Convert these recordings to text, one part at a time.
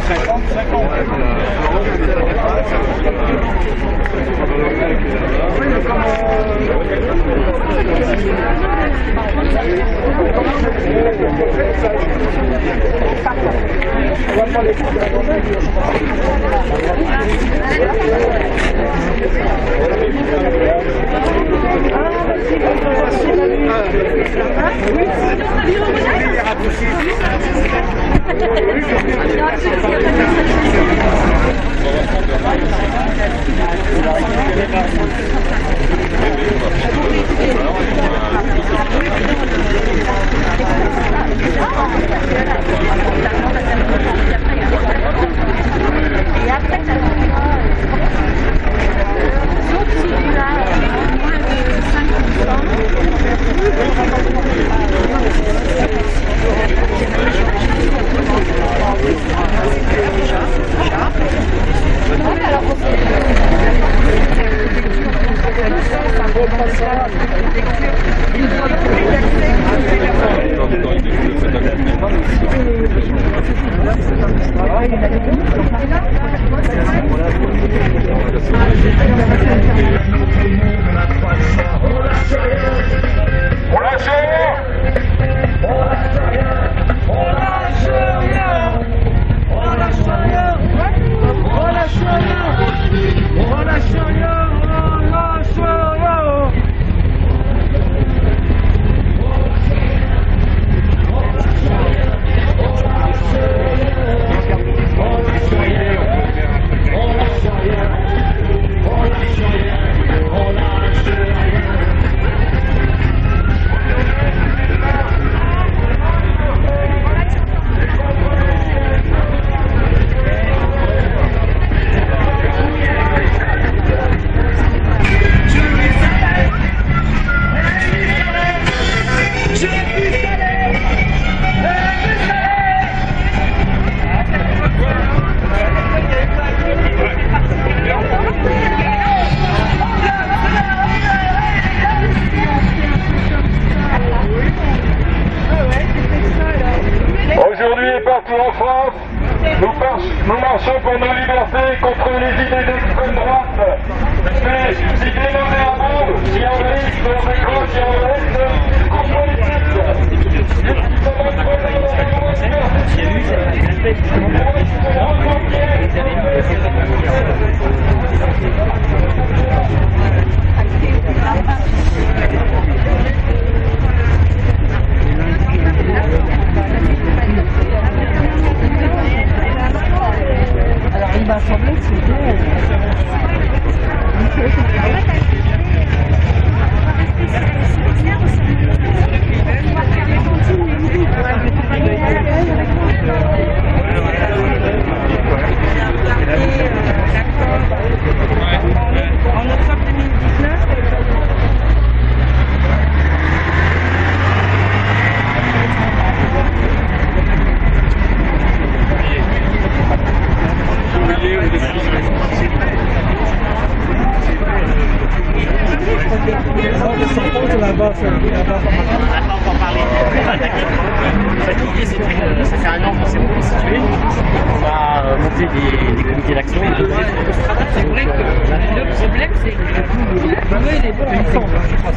Nous marchons pour nos libertés contre les idées d'extrême droite. Mais si dénommé à bombe, qui envahissent nos écoles, qui envahissent en politique. Alors il m'a semblé que c'était... En octobre 2019, ça fait un an qu'on s'est constitué. On a monté des comités d'action. c'est vrai que le problème c'est que le est bon ensemble.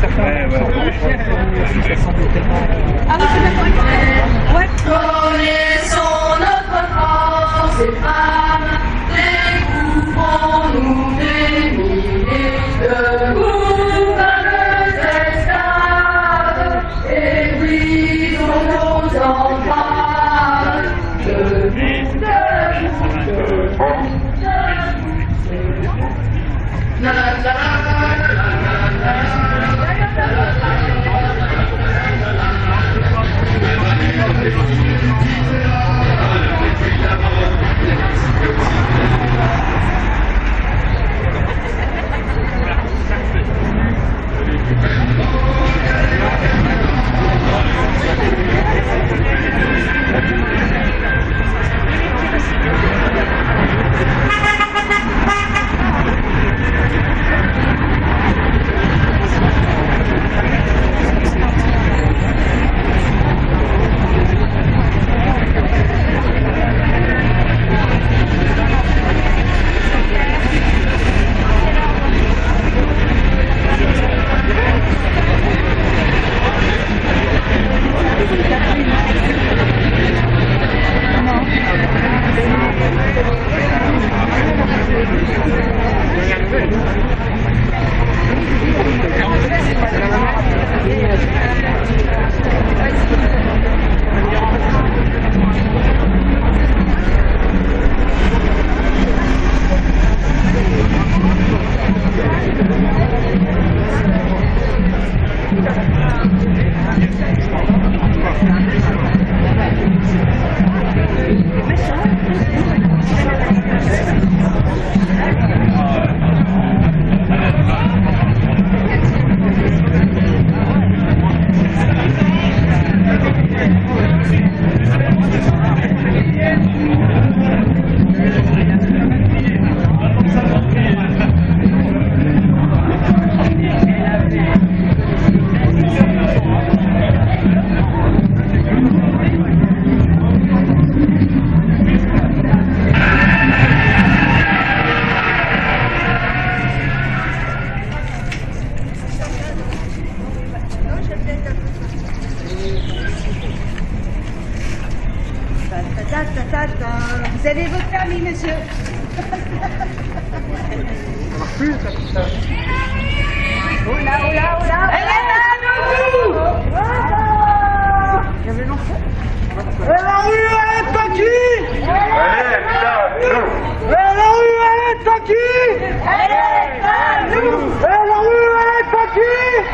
Connaissons notre France et femmes, découvrons-nous des milliers de gouvernes esclaves et brisons nos entraves de Vous avez votre permis, monsieur. Oh là, oh là, oh là. Elle est là, nous. La rue, elle est pas qui? Allez, putain, nous. La rue, elle est pas qui? Elle est à nous. La rue, elle est pas qui?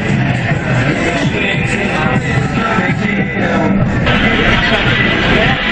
Yeah.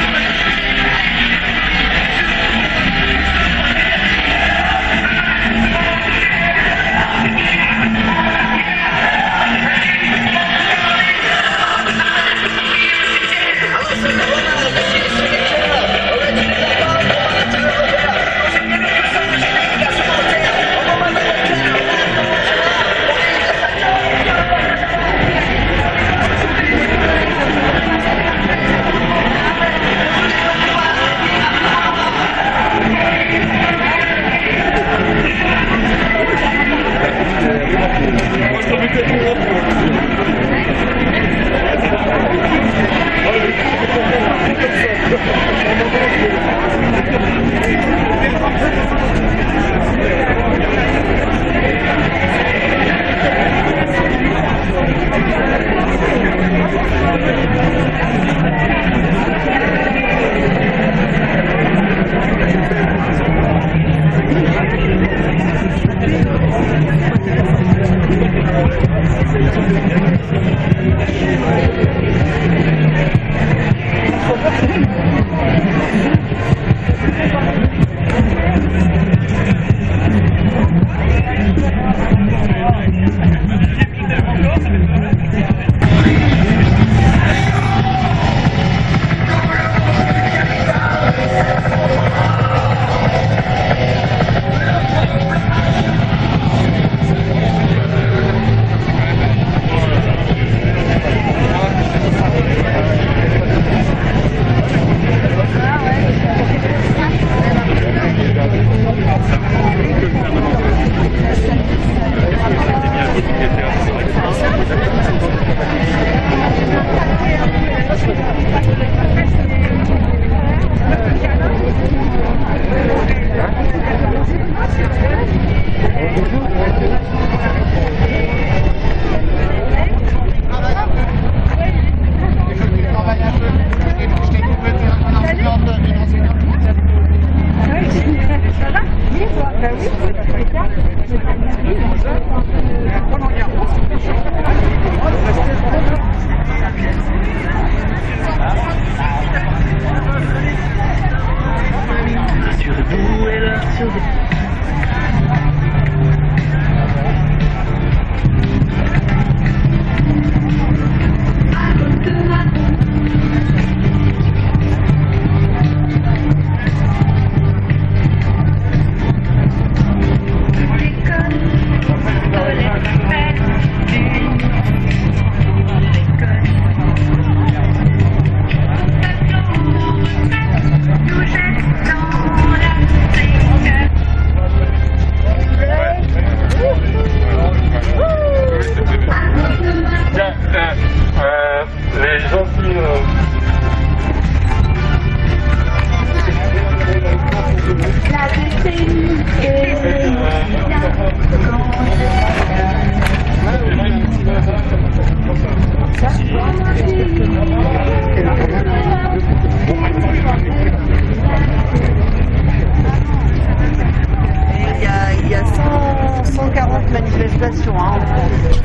Il y a 140 manifestations en France.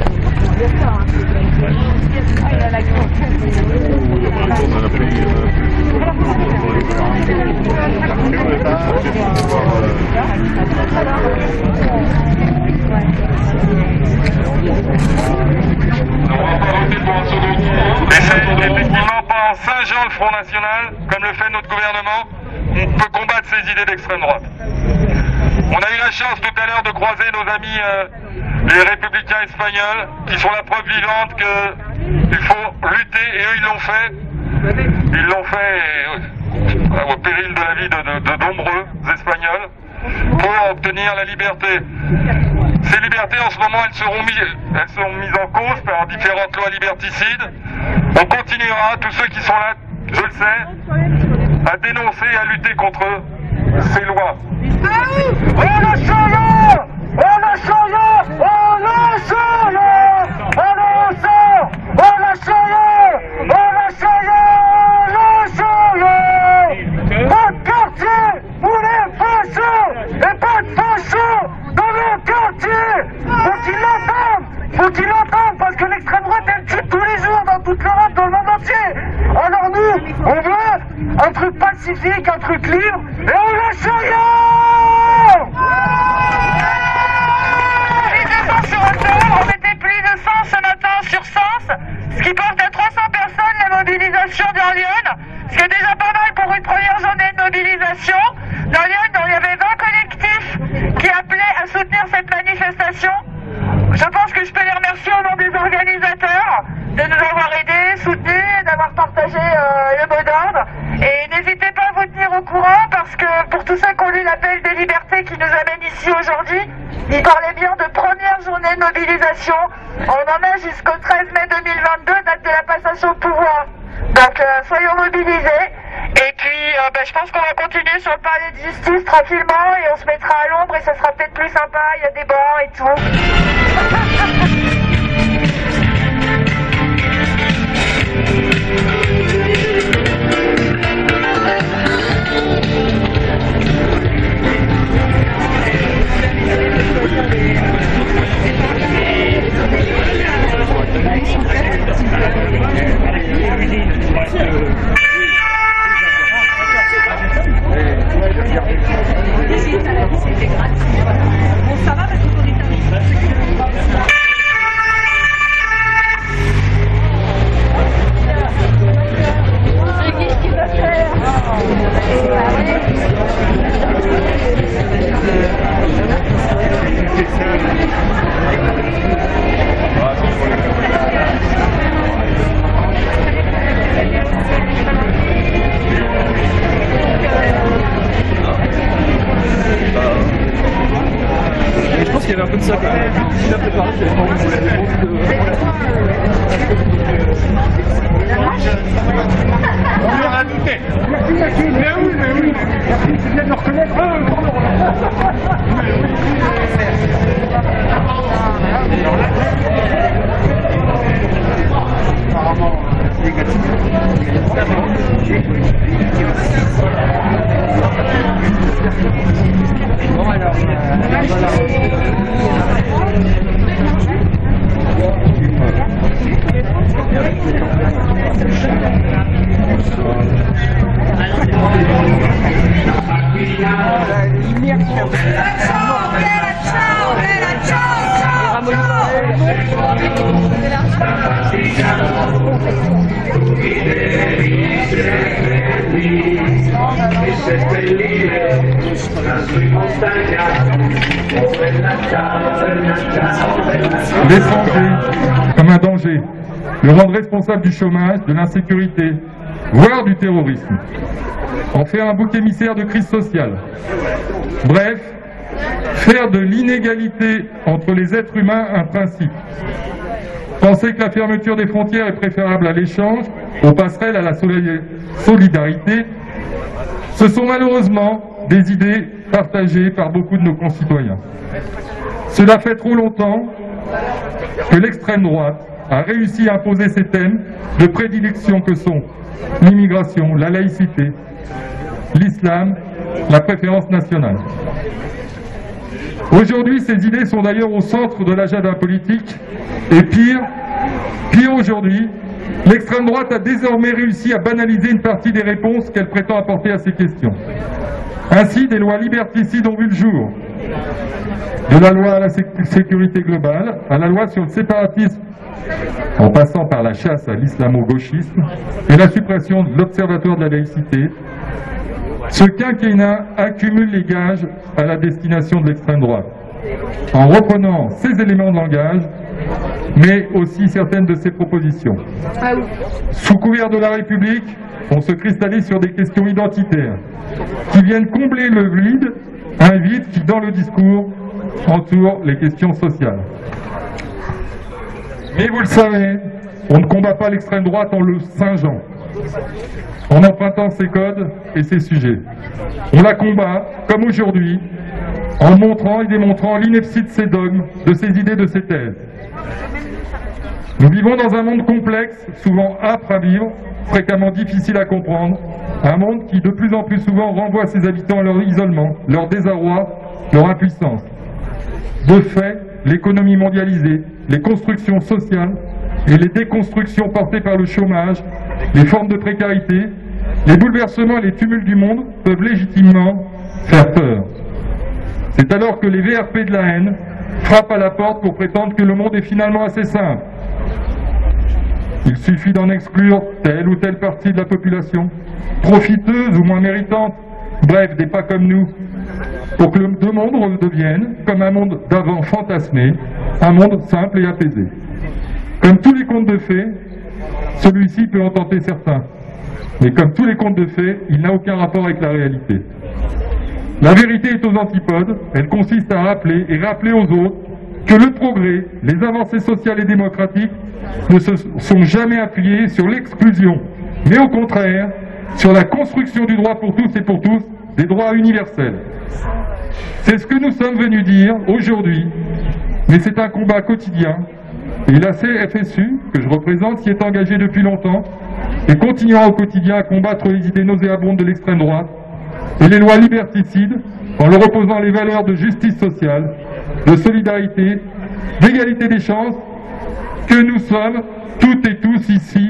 Et c'est effectivement pas en singeant le Front National, comme le fait notre gouvernement, qu'on peut combattre ces idées d'extrême droite. On a eu la chance tout à l'heure de croiser nos amis les républicains espagnols, qui sont la preuve vivante qu'il faut lutter, et eux ils l'ont fait. Ils l'ont fait au péril de la vie de nombreux Espagnols, pour obtenir la liberté. Ces libertés, en ce moment, elles seront mises en cause par différentes lois liberticides. On continuera, tous ceux qui sont là, je le sais, à dénoncer et à lutter contre ces lois. On a changé! On a changé! On a changé! On a changé! On a changé! On a changé! Pas de quartier pour les fachos! Et pas de fachos dans nos quartiers! Faut qu'ils l'entendent, parce que l'extrême droite elle tue tous les jours dans toute l'Europe, dans le monde entier! Alors nous, on veut un truc pacifique, un truc libre, et on a changé! On était plus de 100 ce matin sur Sens, ce qui porte à 300 personnes la mobilisation dans Lyon, ce qui est déjà pas mal pour une première journée de mobilisation. Dans Lyon, il y avait 20 collectifs qui appelaient à soutenir cette manifestation. Je pense que je peux les remercier au nom des organisateurs de nous avoir aidés, soutenus, d'avoir partagé le mot d'ordre. Et n'hésitez pas à vous tenir au courant, parce que pour tous ceux qui ont lu l'appel des libertés qui nous amène ici aujourd'hui, il parlait bien de première journée de mobilisation. On en a jusqu'au 13 mai 2022, date de la passation de pouvoir. Donc soyons mobilisés. Et puis je pense qu'on va continuer sur le palais de justice tranquillement, et on se mettra à l'ombre et ça sera peut-être plus sympa, il y a des bancs et tout. Bon, ça va parce qu'on est qu'est-ce qu'il va faire? Je pense qu'il y avait un peu de ça quand même. Il a préparé, c'est vraiment on lui aura douté. Mais oui. Merci, c'est bien de le reconnaître. Apparemment, c'est négatif. Bon alors, L'étranger comme un danger, le rendre responsable du chômage, de l'insécurité, voire du terrorisme. En faire un bouc émissaire de crise sociale. Bref, faire de l'inégalité entre les êtres humains un principe. Penser que la fermeture des frontières est préférable à l'échange, aux passerelles, à la solidarité, ce sont malheureusement des idées partagées par beaucoup de nos concitoyens. Cela fait trop longtemps que l'extrême droite a réussi à imposer ces thèmes de prédilection que sont l'immigration, la laïcité, l'islam, la préférence nationale. Aujourd'hui, ces idées sont d'ailleurs au centre de l'agenda politique et pire aujourd'hui, l'extrême droite a désormais réussi à banaliser une partie des réponses qu'elle prétend apporter à ces questions. Ainsi, des lois liberticides ont vu le jour, de la loi à la sécurité globale, à la loi sur le séparatisme, en passant par la chasse à l'islamo-gauchisme et la suppression de l'Observatoire de la laïcité. Ce quinquennat accumule les gages à la destination de l'extrême droite, en reprenant ces éléments de langage, mais aussi certaines de ses propositions. Sous couvert de la République, on se cristallise sur des questions identitaires, qui viennent combler le vide, un vide qui, dans le discours, entoure les questions sociales. Mais vous le savez, on ne combat pas l'extrême droite en le singeant, en empruntant ses codes et ses sujets. On la combat, comme aujourd'hui, en montrant et démontrant l'ineptie de ses dogmes, de ses idées, de ses thèses. Nous vivons dans un monde complexe, souvent âpre à vivre, fréquemment difficile à comprendre, un monde qui de plus en plus souvent renvoie ses habitants à leur isolement, leur désarroi, leur impuissance. De fait, l'économie mondialisée, les constructions sociales et les déconstructions portées par le chômage, les formes de précarité, les bouleversements et les tumultes du monde peuvent légitimement faire peur. C'est alors que les VRP de la haine frappent à la porte pour prétendre que le monde est finalement assez simple. Il suffit d'en exclure telle ou telle partie de la population, profiteuse ou moins méritante, bref, des pas comme nous, pour que le monde redevienne, comme un monde d'avant fantasmé, un monde simple et apaisé. Comme tous les contes de fées, celui-ci peut en tenter certains. Mais comme tous les contes de fées, il n'a aucun rapport avec la réalité. La vérité est aux antipodes, elle consiste à rappeler et rappeler aux autres que le progrès, les avancées sociales et démocratiques ne se sont jamais appuyées sur l'exclusion, mais au contraire, sur la construction du droit pour tous et pour tous, des droits universels. C'est ce que nous sommes venus dire aujourd'hui, mais c'est un combat quotidien, et la CFSU, que je représente, s'y est engagée depuis longtemps, et continuera au quotidien à combattre les idées nauséabondes de l'extrême droite, et les lois liberticides, en leur opposant les valeurs de justice sociale, de solidarité, d'égalité des chances, que nous sommes toutes et tous ici,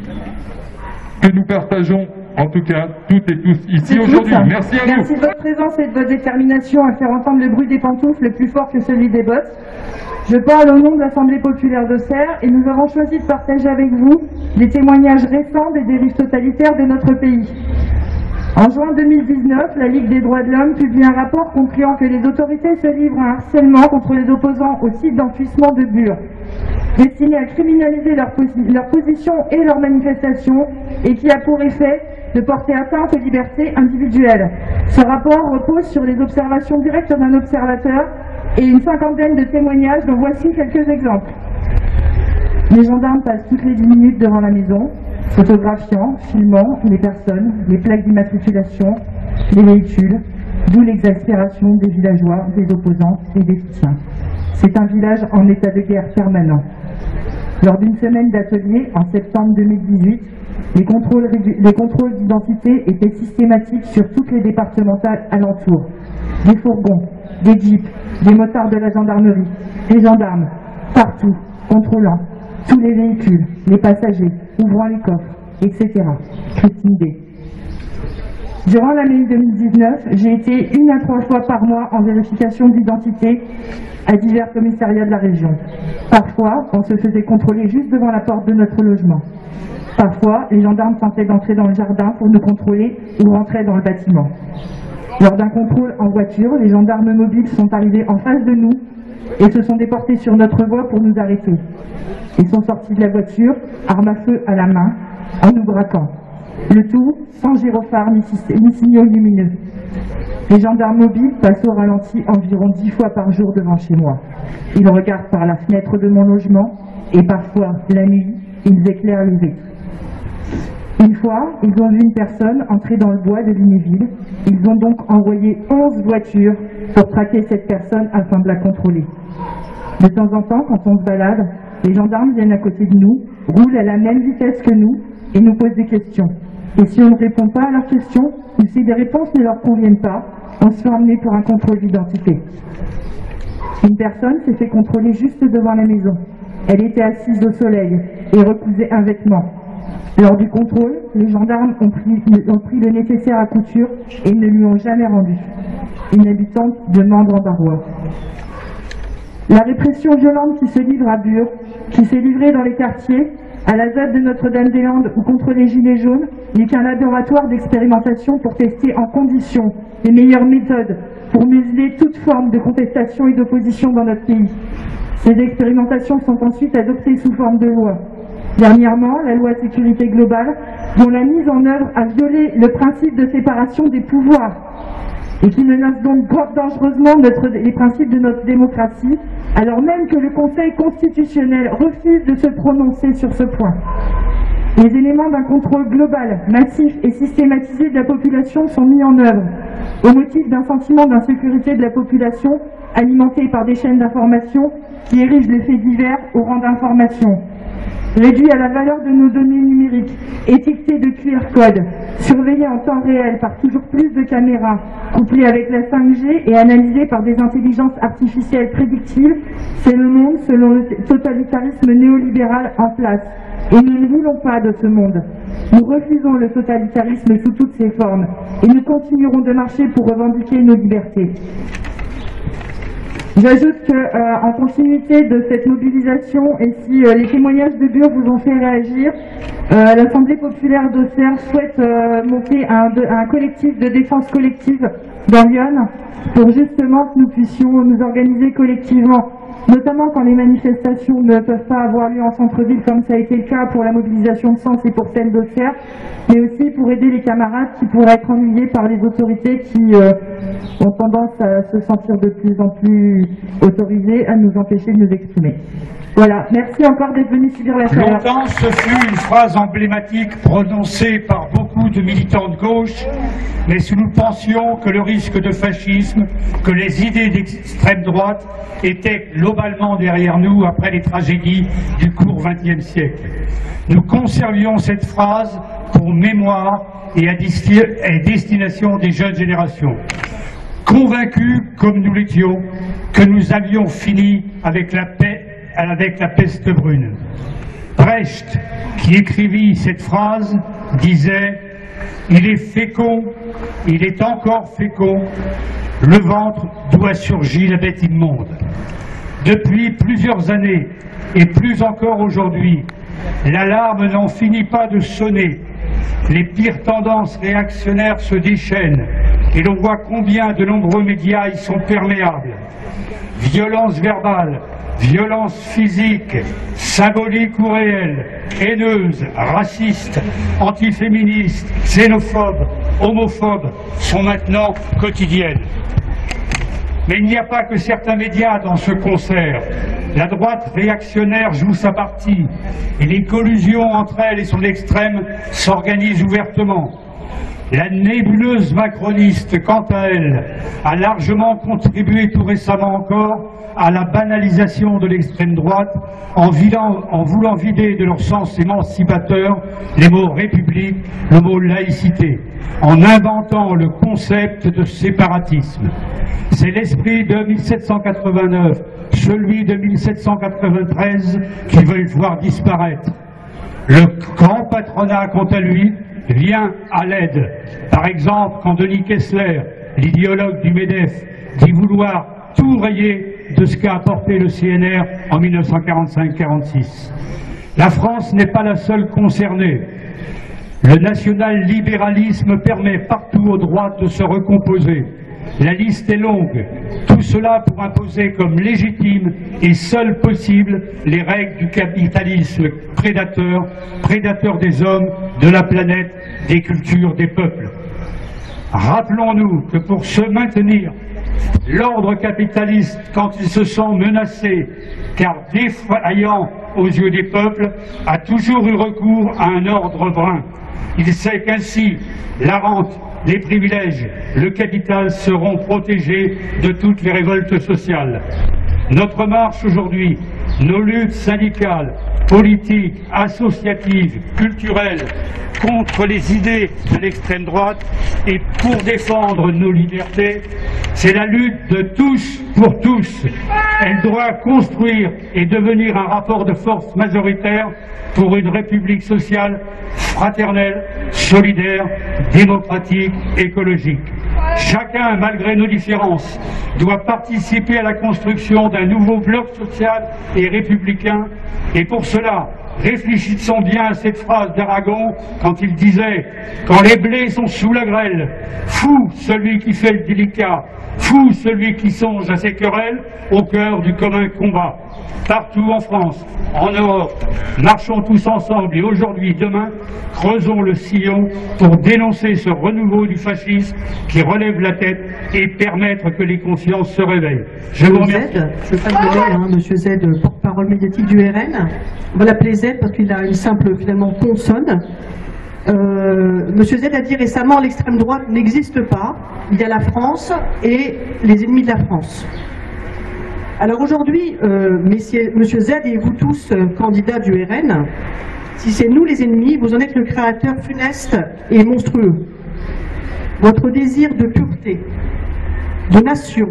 que nous partageons en tout cas toutes et tous ici aujourd'hui. Merci à vous. Merci de votre présence et de votre détermination à faire entendre le bruit des pantoufles plus fort que celui des bottes. Je parle au nom de l'Assemblée populaire d'Auxerre et nous avons choisi de partager avec vous des témoignages récents des dérives totalitaires de notre pays. En juin 2019, la Ligue des droits de l'homme publie un rapport concluant que les autorités se livrent à un harcèlement contre les opposants au site d'enfouissement de Bure, destiné à criminaliser leur position et leur manifestation et qui a pour effet de porter atteinte aux libertés individuelles. Ce rapport repose sur les observations directes d'un observateur et une cinquantaine de témoignages dont voici quelques exemples. Les gendarmes passent toutes les 10 minutes devant la maison, photographiant, filmant les personnes, les plaques d'immatriculation, les véhicules, d'où l'exaspération des villageois, des opposants et des soutiens. C'est un village en état de guerre permanent. Lors d'une semaine d'atelier en septembre 2018, les contrôles d'identité étaient systématiques sur toutes les départementales alentours. Des fourgons, des jeeps, des motards de la gendarmerie, des gendarmes, partout, contrôlant tous les véhicules, les passagers, ouvrant les coffres, etc. Christine D. Durant l'année 2019, j'ai été 1 à 3 fois par mois en vérification d'identité à divers commissariats de la région. Parfois, on se faisait contrôler juste devant la porte de notre logement. Parfois, les gendarmes tentaient d'entrer dans le jardin pour nous contrôler ou rentraient dans le bâtiment. Lors d'un contrôle en voiture, les gendarmes mobiles sont arrivés en face de nous et se sont déportés sur notre voie pour nous arrêter. Ils sont sortis de la voiture, arme à feu à la main, en nous braquant. Le tout sans gyrophare ni signaux lumineux. Les gendarmes mobiles passent au ralenti environ 10 fois par jour devant chez moi. Ils regardent par la fenêtre de mon logement et parfois, la nuit, ils éclairent les vitres. Une fois, ils ont vu une personne entrer dans le bois de Lunéville. Ils ont donc envoyé 11 voitures pour traquer cette personne afin de la contrôler. De temps en temps, quand on se balade, les gendarmes viennent à côté de nous, roulent à la même vitesse que nous et nous posent des questions. Et si on ne répond pas à leurs questions, ou si des réponses ne leur conviennent pas, on se fait emmener pour un contrôle d'identité. Une personne s'est fait contrôler juste devant la maison. Elle était assise au soleil et recousait un vêtement. Lors du contrôle, les gendarmes ont pris le nécessaire à couture et ne lui ont jamais rendu. Une habitante de Mandre-en-Barrois. La répression violente qui se livre à Bure, qui s'est livrée dans les quartiers, à la ZAD de Notre-Dame-des-Landes ou contre les Gilets jaunes, n'est qu'un laboratoire d'expérimentation pour tester en conditions les meilleures méthodes pour museler toute forme de contestation et d'opposition dans notre pays. Ces expérimentations sont ensuite adoptées sous forme de loi. Dernièrement, la loi sécurité globale, dont la mise en œuvre a violé le principe de séparation des pouvoirs et qui menace donc dangereusement les principes de notre démocratie, alors même que le Conseil constitutionnel refuse de se prononcer sur ce point. Les éléments d'un contrôle global, massif et systématisé de la population sont mis en œuvre, au motif d'un sentiment d'insécurité de la population, alimenté par des chaînes d'information qui érigent les faits divers au rang d'information. Réduit à la valeur de nos données numériques, étiquetées de QR code, surveillées en temps réel par toujours plus de caméras, couplées avec la 5G et analysées par des intelligences artificielles prédictives, c'est le monde selon le totalitarisme néolibéral en place. Et nous ne voulons pas de ce monde. Nous refusons le totalitarisme sous toutes ses formes et nous continuerons de marcher pour revendiquer nos libertés. J'ajoute qu'en continuité de cette mobilisation, et si les témoignages de Bure vous ont fait réagir, l'Assemblée populaire d'Auxerre souhaite monter un collectif de défense collective dans Lyon pour justement que nous puissions nous organiser collectivement, notamment quand les manifestations ne peuvent pas avoir lieu en centre-ville comme ça a été le cas pour la mobilisation de Sens et pour celle d'Auxerre, mais aussi pour aider les camarades qui pourraient être ennuyés par les autorités qui ont tendance à se sentir de plus en plus autorisées à nous empêcher de nous exprimer. Voilà, merci encore d'être venus subir la chaleur. Longtemps, ce fut une phrase emblématique prononcée par beaucoup de militants de gauche, mais si nous pensions que le risque de fascisme, que les idées d'extrême droite étaient globalement derrière nous après les tragédies du court XXe siècle. Nous conservions cette phrase pour mémoire et à destination des jeunes générations. Convaincus, comme nous l'étions, que nous avions fini avec la peste brune. Brecht, qui écrivit cette phrase, disait « Il est fécond, il est encore fécond, le ventre d'où a surgi la bête immonde ». Depuis plusieurs années, et plus encore aujourd'hui, l'alarme n'en finit pas de sonner. Les pires tendances réactionnaires se déchaînent, et l'on voit combien de nombreux médias y sont perméables. Violence verbale, violence physique, symbolique ou réelle, haineuse, raciste, antiféministe, xénophobe, homophobe sont maintenant quotidiennes. Mais il n'y a pas que certains médias dans ce concert. La droite réactionnaire joue sa partie et les collusions entre elle et son extrême s'organisent ouvertement. La nébuleuse macroniste, quant à elle, a largement contribué tout récemment encore à la banalisation de l'extrême droite en voulant vider de leur sens émancipateur les mots république, le mot laïcité, en inventant le concept de séparatisme. C'est l'esprit de 1789, celui de 1793 qui veulent voir disparaître. Le grand patronat, quant à lui, vient à l'aide. Par exemple, quand Denis Kessler, l'idéologue du MEDEF, dit vouloir tout rayer de ce qu'a apporté le CNR en 1945-46. La France n'est pas la seule concernée. Le national-libéralisme permet partout aux droites de se recomposer. La liste est longue. Tout cela pour imposer comme légitime et seul possible les règles du capitalisme prédateur, prédateur des hommes, de la planète, des cultures, des peuples. Rappelons-nous que pour se maintenir, l'ordre capitaliste, quand il se sent menacé, car défaillant aux yeux des peuples, a toujours eu recours à un ordre brun. Il sait qu'ainsi, la rente, les privilèges, le capital seront protégés de toutes les révoltes sociales. Notre marche aujourd'hui, nos luttes syndicales, politiques, associatives, culturelles, contre les idées de l'extrême droite et pour défendre nos libertés, c'est la lutte de tous pour tous. Elle doit construire et devenir un rapport de force majoritaire pour une république sociale, fraternelle, solidaire, démocratique, écologique. Chacun, malgré nos différences, doit participer à la construction d'un nouveau bloc social et républicain. Et pour cela, réfléchissons bien à cette phrase d'Aragon quand il disait « Quand les blés sont sous la grêle, fou celui qui fait le délicat, fou celui qui songe à ses querelles au cœur du commun combat. » Partout en France, en Europe, marchons tous ensemble et aujourd'hui, demain, creusons le sillon pour dénoncer ce renouveau du fascisme qui relève la tête et permettre que les consciences se réveillent. Je vous remercie. Je ne veux pas me lever, hein, Monsieur Z, porte-parole médiatique du RN. On va l'appeler Z parce qu'il a une simple, finalement, consonne. Monsieur Z a dit récemment l'extrême droite n'existe pas, il y a la France et les ennemis de la France. Alors aujourd'hui, Monsieur Z et vous tous, candidats du RN, si c'est nous les ennemis, vous en êtes le créateur funeste et monstrueux. Votre désir de pureté, de nation,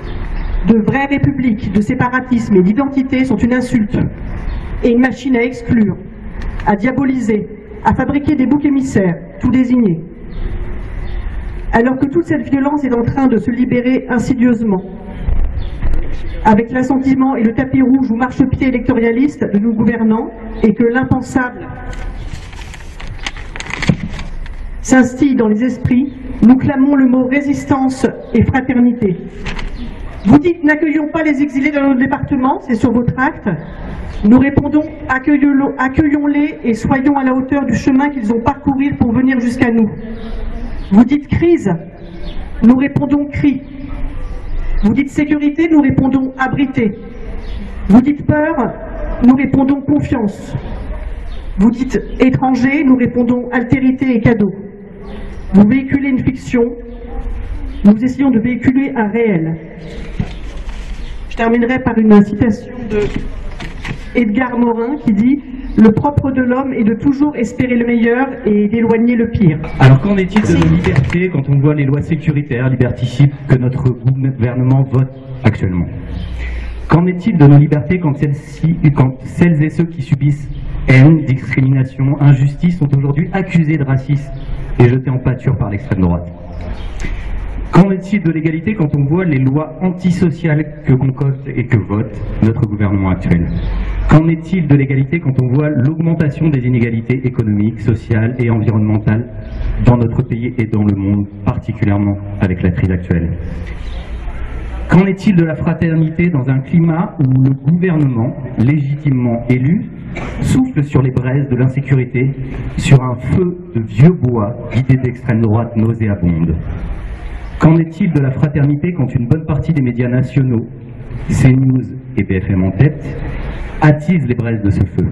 de vraie république, de séparatisme et d'identité sont une insulte et une machine à exclure, à diaboliser, à fabriquer des boucs émissaires, tout désignés. Alors que toute cette violence est en train de se libérer insidieusement, avec l'assentiment et le tapis rouge ou marchepied électoraliste de nos gouvernants, et que l'impensable s'instille dans les esprits, nous clamons le mot résistance et fraternité. Vous dites n'accueillons pas les exilés dans notre département, c'est sur votre acte. Nous répondons accueillons-les et soyons à la hauteur du chemin qu'ils ont parcouru pour venir jusqu'à nous. Vous dites crise, nous répondons cri. Vous dites sécurité, nous répondons abrité. Vous dites peur, nous répondons confiance. Vous dites étranger, nous répondons altérité et cadeau. Vous véhiculez une fiction, nous essayons de véhiculer un réel. Je terminerai par une citation de Edgar Morin qui dit « Le propre de l'homme est de toujours espérer le meilleur et d'éloigner le pire ». Alors qu'en est-il de nos libertés quand on voit les lois sécuritaires, liberticides que notre gouvernement vote actuellement? Qu'en est-il de nos libertés quand celles et ceux qui subissent haine, discrimination, injustice sont aujourd'hui accusés de racisme et jetés en pâture par l'extrême droite? Qu'en est-il de l'égalité quand on voit les lois antisociales que concocte et que vote notre gouvernement actuel? Qu'en est-il de l'égalité quand on voit l'augmentation des inégalités économiques, sociales et environnementales dans notre pays et dans le monde, particulièrement avec la crise actuelle? Qu'en est-il de la fraternité dans un climat où le gouvernement, légitimement élu, souffle sur les braises de l'insécurité, sur un feu de vieux bois d'idées d'extrême droite nauséabondes? Qu'en est-il de la fraternité quand une bonne partie des médias nationaux, CNews et BFM en tête, attisent les braises de ce feu?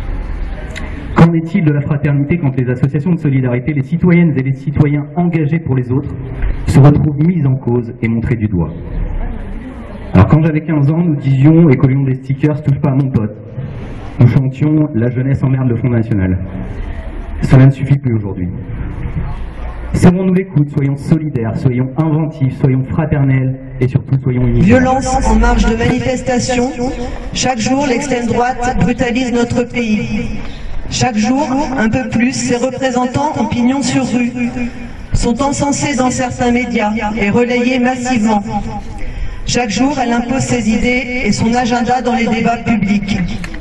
Qu'en est-il de la fraternité quand les associations de solidarité, les citoyennes et les citoyens engagés pour les autres se retrouvent mis en cause et montrés du doigt? Alors quand j'avais 15 ans, nous disions et collions des stickers « Touche pas à mon pote ». Nous chantions « La jeunesse emmerde le Front National ». Cela ne suffit plus aujourd'hui. Serrons-nous les coudes, soyons solidaires, soyons inventifs, soyons fraternels et surtout soyons unis. Violence en marge de manifestation. Chaque jour, l'extrême droite brutalise notre pays. Chaque jour, un peu plus, ses représentants en pignon sur rue sont encensés dans certains médias et relayés massivement. Chaque jour, elle impose ses idées et son agenda dans les débats publics.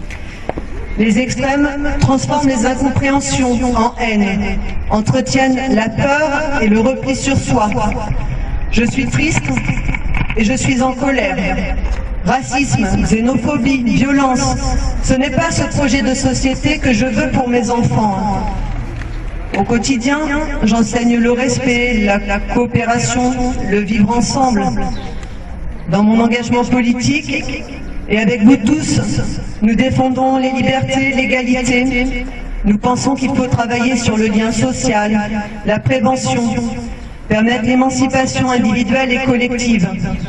Les extrêmes transforment les incompréhensions en haine, entretiennent la peur et le repli sur soi, Je suis triste et je suis en colère. Racisme, xénophobie, violence, ce n'est pas ce projet de société que je veux pour mes enfants. Au quotidien, j'enseigne le respect, la coopération, le vivre ensemble. Dans mon engagement politique, et avec vous tous, nous défendons les libertés, l'égalité. Nous pensons qu'il faut travailler sur le lien social, la prévention, permettre l'émancipation individuelle et collective.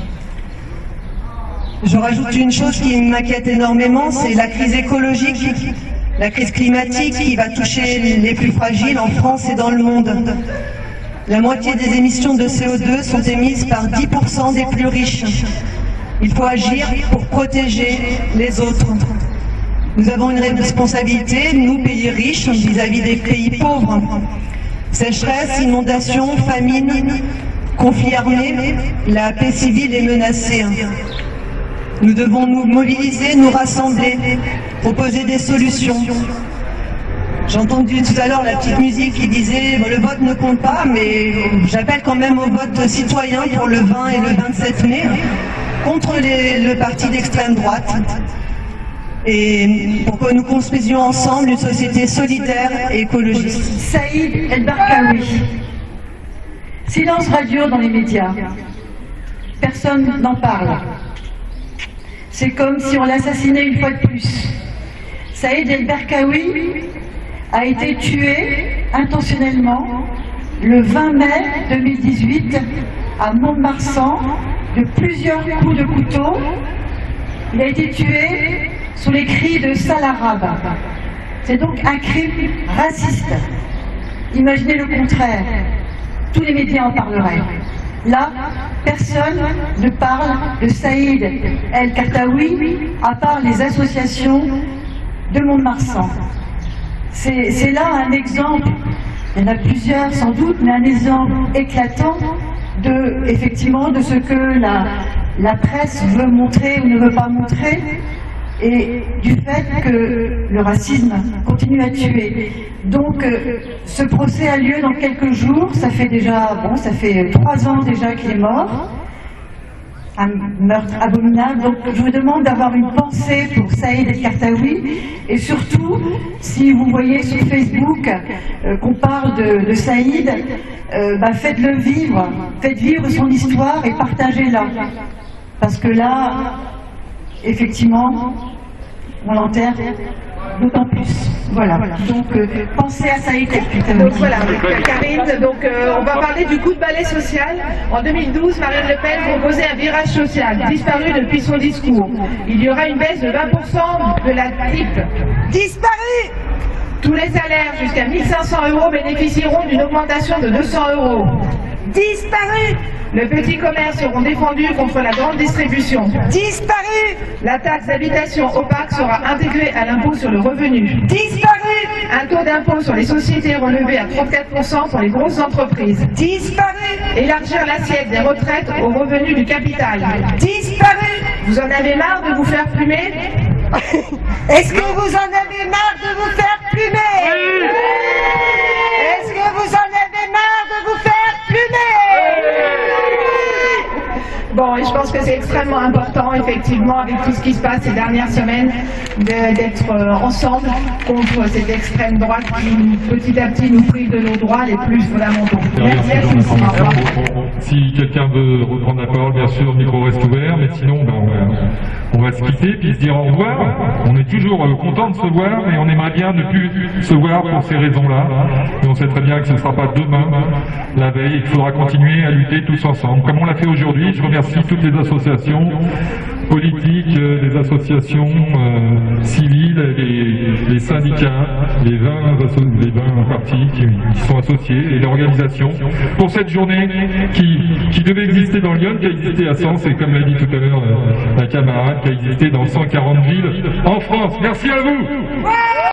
Je rajoute une chose qui m'inquiète énormément, c'est la crise écologique, la crise climatique qui va toucher les plus fragiles en France et dans le monde. La moitié des émissions de CO2 sont émises par 10% des plus riches. Il faut agir pour protéger les autres. Nous avons une responsabilité, nous, pays riches, vis-à-vis des pays pauvres. Sécheresse, inondations, famine, conflits armés, la paix civile est menacée. Nous devons nous mobiliser, nous rassembler, proposer des solutions. J'ai entendu tout à l'heure la petite musique qui disait le vote ne compte pas, mais j'appelle quand même au vote citoyen pour le 20 et le 27 mai, contre le parti d'extrême droite, et pour que nous construisions ensemble une société solidaire et écologiste. Saïd El Barkaoui. Silence radio dans les médias. Personne n'en parle. C'est comme si on l'assassinait une fois de plus. Saïd El Barkaoui a été tué intentionnellement le 20 mai 2018 à Mont-de-Marsan de plusieurs coups de couteau. Il a été tué sous les cris de Salah arabe. C'est donc un crime raciste. Imaginez le contraire. Tous les médias en parleraient. Là, personne ne parle de Saïd El Kartaoui à part les associations de Mont-de-Marsan. C'est là un exemple, il y en a plusieurs sans doute, mais un exemple éclatant effectivement de ce que la presse veut montrer ou ne veut pas montrer, et du fait que le racisme continue à tuer. Donc ce procès a lieu dans quelques jours, ça fait 3 ans déjà qu'il est mort, un meurtre abominable. Donc je vous demande d'avoir une pensée pour Saïd El Kartaoui, et surtout, si vous voyez sur Facebook qu'on parle de Saïd, faites-le vivre, faites vivre son histoire et partagez-la. Parce que là, effectivement, on l'enterre d'autant plus. Voilà. Donc, pensez à Saïd El Kartaoui. Donc voilà, Karine, on va parler du coup de balai social. En 2012, Marine Le Pen proposait un virage social, disparu depuis son discours. Il y aura une baisse de 20% de la TIP. Disparu! Tous les salaires jusqu'à 1 500 € bénéficieront d'une augmentation de 200 €. Disparu! Les petits commerces seront défendus contre la grande distribution. Disparu! La taxe d'habitation opaque sera intégrée à l'impôt sur le revenu. Disparu! Un taux d'impôt sur les sociétés relevé à 34% pour les grosses entreprises. Disparu! Élargir l'assiette des retraites aux revenus du capital. Disparu! Vous en avez marre de vous faire plumer? Est-ce que vous en avez marre de vous faire plumer? Est-ce que vous en avez marre de vous faire plumer? Bon, et je pense que c'est extrêmement important, effectivement, avec tout ce qui se passe ces dernières semaines, d'être ensemble contre cette extrême droite qui, petit à petit, nous prive de nos droits les plus fondamentaux. Si quelqu'un veut reprendre la parole, bien sûr, le micro reste ouvert, mais sinon, on va se quitter puis se dire au revoir. On est toujours content de se voir, mais on aimerait bien ne plus se voir pour ces raisons-là. Et on sait très bien que ce ne sera pas demain, la veille, et qu'il faudra continuer à lutter tous ensemble. Comme on l'a fait aujourd'hui, je remercie toutes les associations politiques, les associations civiles, les syndicats, les 20 partis qui sont associés et l'organisation pour cette journée qui devait exister dans Lyon, qui a existé à Sens et comme l'a dit tout à l'heure un camarade, qui a existé dans 140 villes en France. Merci à vous.